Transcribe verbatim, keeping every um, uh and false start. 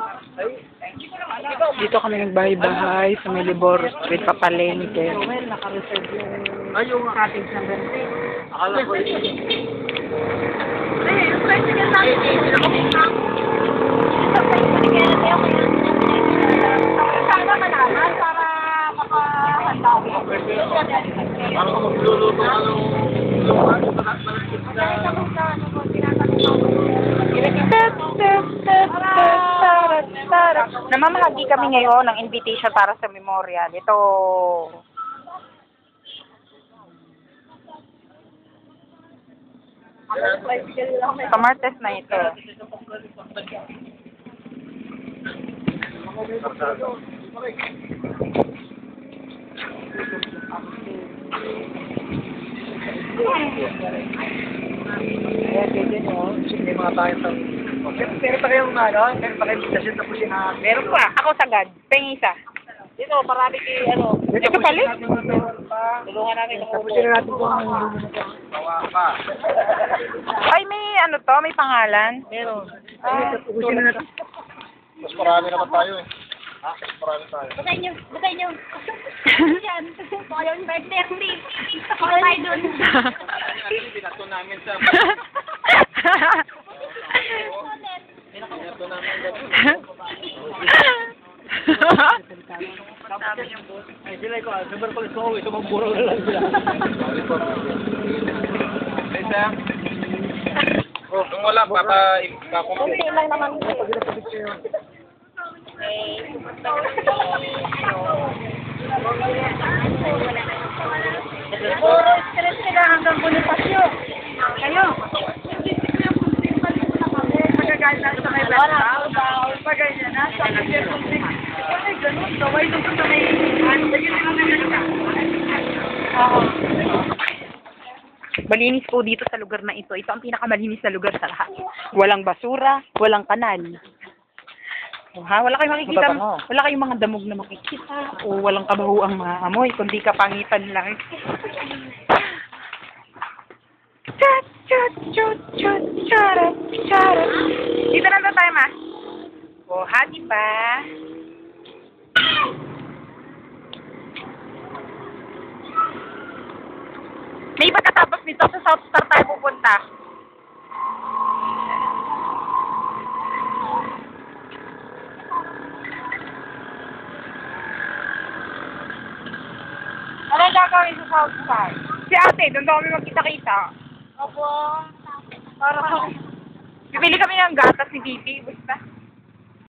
Dito kami nagbahay-bahay sa Milibor Street, Papalengke. Ay, yung cottage number three. Akala ko yun. Eh, yung president natin. Sana malaman para makahanda ko. Para kung magluluto ka ng Namamahagi kami ngayon ng invitation para sa memorial. Ito. Sa Martes na ito. Kaya ganyan o, may mga tayo sa... Meron pa kayong ano, meron pa kayong invitation tapos yung... Meron pa. Ako sagad. Pengi isa. Dito, marami kayo ano... Ito palit? Tulungan natin. Tapos yun natin kung ano bawa pa. Ay, may ano to? May pangalan? Meron. Tapusin na natin. Mas marami naman tayo eh. Ha? Mas marami tayo. Butay nyo, butay nyo. Yan. Kung ayaw yung birthday, hindi. Ako tayo dun. Pinato namin sa... Pinato namin dun. Ay, sila ko, sabar ko ito, ito magburo na lang sila. Ay, Sam. Oh, kung wala, papa, ikakumpit. Okay lang naman. Puro stress sila hanggang Bonifacio. Kayo. Magagalit na sa may bata. Pagganyan na. Sa may ay, ganun. Gaway doon sa may... Malinis po dito sa lugar na ito. Ito ang pinakamalinis na lugar sa lahat. Walang basura, walang kanal. O, ha? Wala kayong makikita, wala kayong mga damog na makikita. O walang kabahuang maamoy, kundi kapangitan lang. Chat, chat, chat, chat, charat, charat. Dito na tayo, ma. O, ha, diba? May pagkatapos nito sa South Star tayo pupunta. Ano gagawin sa South Star? Si ate, doon daw kami magkita-kita. Opo. Para Bibili kami ng gatas ni Bibi, basta.